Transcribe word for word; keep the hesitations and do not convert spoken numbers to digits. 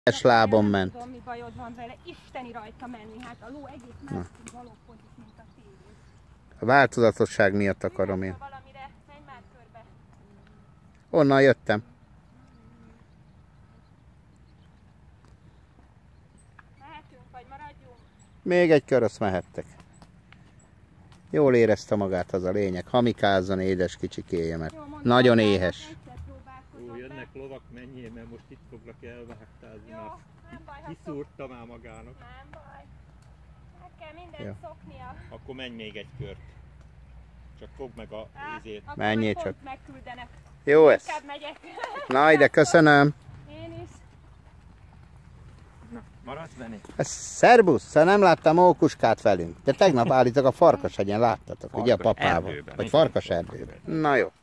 Es lábon ment. Nem tudom, mi bajod van vele, isteni rajta menni, hát a ló egész mászik galoppodik, mint a tévé. A változatosság miatt akarom én. Valamire, menj már körbe. Onnan jöttem. Mehetünk, vagy maradjunk? Még egy kör, azt mehettek. Jól érezte magát, az a lényeg. Hamikázzon, édes kicsikéje, mert Jó, mondom, nagyon hogy éhes. egyszer próbálkozom Ó, jönnek be. lovak, menjél, mert most itt foglak elvágtázni. Jó, Már nem baj, ha szok... kiszúrta már magának. Nem baj. Meg kell mindent Jó. szoknia. Akkor menj még egy kört. Csak fogd meg a Hát, vízét. akkor Menjél majd csak. pont megküldenek. Jó ez. Inkább megyek. Na ide, köszönöm. Én is. Na, maradsz benne? Szerbusz, szóval nem láttam mókuskát velünk. De tegnap állítok a Farkashegyen, láttatok, ugye a Farkas papával. erdőben, Vagy igen. Farkaserdőben. Na jó.